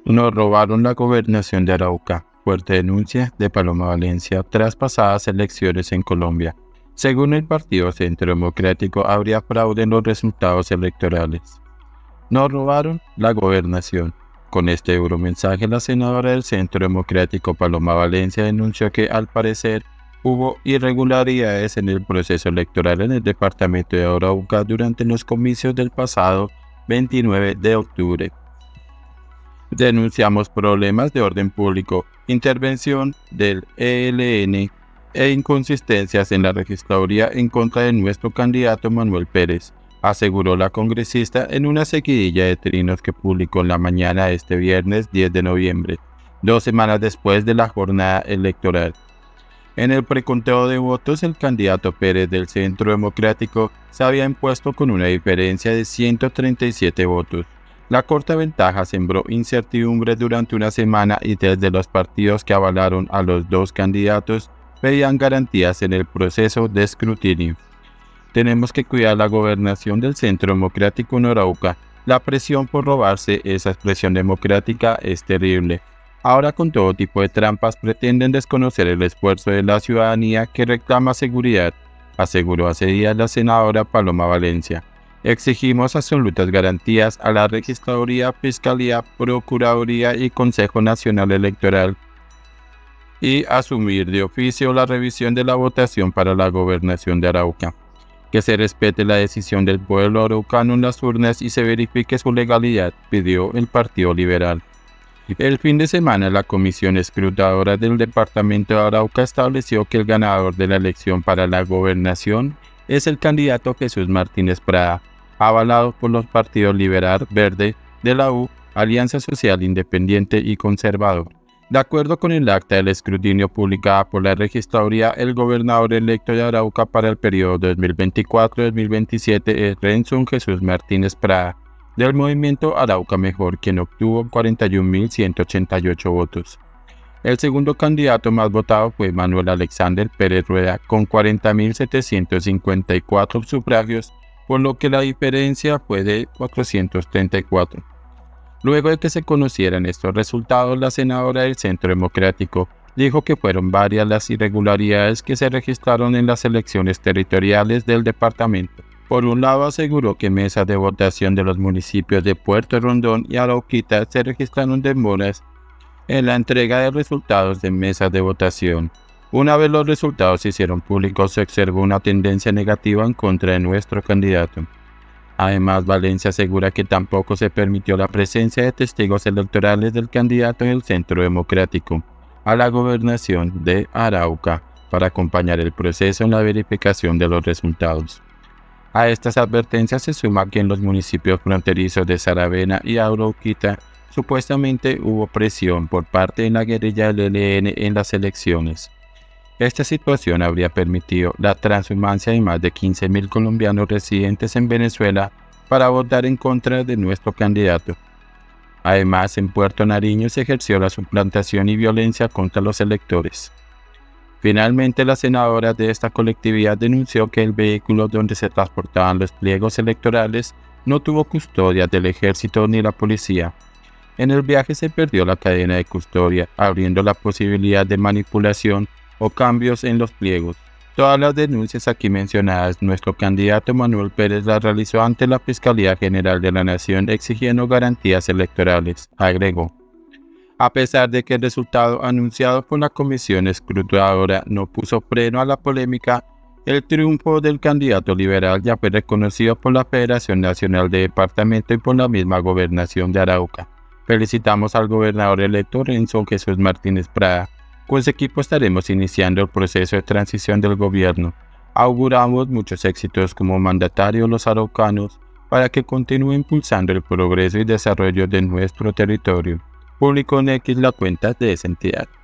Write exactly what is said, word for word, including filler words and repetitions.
Nos robaron la gobernación de Arauca. Fuerte denuncia de Paloma Valencia tras pasadas elecciones en Colombia. Según el Partido Centro Democrático, habría fraude en los resultados electorales. Nos robaron la gobernación. Con este euromensaje, la senadora del Centro Democrático Paloma Valencia denunció que, al parecer, hubo irregularidades en el proceso electoral en el departamento de Arauca durante los comicios del pasado veintinueve de octubre. Denunciamos problemas de orden público, intervención del E L N e inconsistencias en la registraduría en contra de nuestro candidato Manuel Pérez, aseguró la congresista en una seguidilla de trinos que publicó en la mañana de este viernes diez de noviembre, dos semanas después de la jornada electoral. En el preconteo de votos, el candidato Pérez del Centro Democrático se había impuesto con una diferencia de ciento treinta y siete votos. La corta ventaja sembró incertidumbre durante una semana y desde los partidos que avalaron a los dos candidatos pedían garantías en el proceso de escrutinio. Tenemos que cuidar la gobernación del Centro Democrático en Arauca. La presión por robarse esa expresión democrática es terrible. Ahora, con todo tipo de trampas, pretenden desconocer el esfuerzo de la ciudadanía que reclama seguridad, aseguró hace días la senadora Paloma Valencia. Exigimos absolutas garantías a la Registraduría, Fiscalía, Procuraduría y Consejo Nacional Electoral y asumir de oficio la revisión de la votación para la gobernación de Arauca. Que se respete la decisión del pueblo araucano en las urnas y se verifique su legalidad, pidió el Partido Liberal. El fin de semana, la Comisión Escrutadora del Departamento de Arauca estableció que el ganador de la elección para la gobernación es el candidato Jesús Martínez Prada, avalado por los partidos Liberal, Verde, de la U, Alianza Social Independiente y Conservador. De acuerdo con el acta del escrutinio publicada por la Registraduría, el gobernador electo de Arauca para el periodo dos mil veinticuatro a dos mil veintisiete es Renson Jesús Martínez Prada, del movimiento Arauca Mejor, quien obtuvo cuarenta y un mil ciento ochenta y ocho votos. El segundo candidato más votado fue Manuel Alexander Pérez Rueda, con cuarenta mil setecientos cincuenta y cuatro sufragios, por lo que la diferencia fue de cuatrocientos treinta y cuatro. Luego de que se conocieran estos resultados, la senadora del Centro Democrático dijo que fueron varias las irregularidades que se registraron en las elecciones territoriales del departamento. Por un lado, aseguró que mesas de votación de los municipios de Puerto Rondón y Arauquita se registraron demoras en la entrega de resultados de mesas de votación. Una vez los resultados se hicieron públicos, se observó una tendencia negativa en contra de nuestro candidato. Además, Valencia asegura que tampoco se permitió la presencia de testigos electorales del candidato del Centro Democrático a la gobernación de Arauca para acompañar el proceso en la verificación de los resultados. A estas advertencias se suma que en los municipios fronterizos de Saravena y Arauquita supuestamente hubo presión por parte de la guerrilla del E L N en las elecciones. Esta situación habría permitido la transhumancia de más de quince mil colombianos residentes en Venezuela para votar en contra de nuestro candidato. Además, en Puerto Nariño se ejerció la suplantación y violencia contra los electores. Finalmente, la senadora de esta colectividad denunció que el vehículo donde se transportaban los pliegos electorales no tuvo custodia del ejército ni la policía. En el viaje se perdió la cadena de custodia, abriendo la posibilidad de manipulación o cambios en los pliegos. Todas las denuncias aquí mencionadas, nuestro candidato Manuel Pérez las realizó ante la Fiscalía General de la Nación exigiendo garantías electorales, agregó. A pesar de que el resultado anunciado por la Comisión Escrutadora no puso freno a la polémica, el triunfo del candidato liberal ya fue reconocido por la Federación Nacional de Departamento y por la misma Gobernación de Arauca. Felicitamos al gobernador electo Renson Jesús Martínez Prada. Con su equipo estaremos iniciando el proceso de transición del gobierno. Auguramos muchos éxitos como mandatario los araucanos para que continúe impulsando el progreso y desarrollo de nuestro territorio. Publicó en X la cuenta de esa entidad.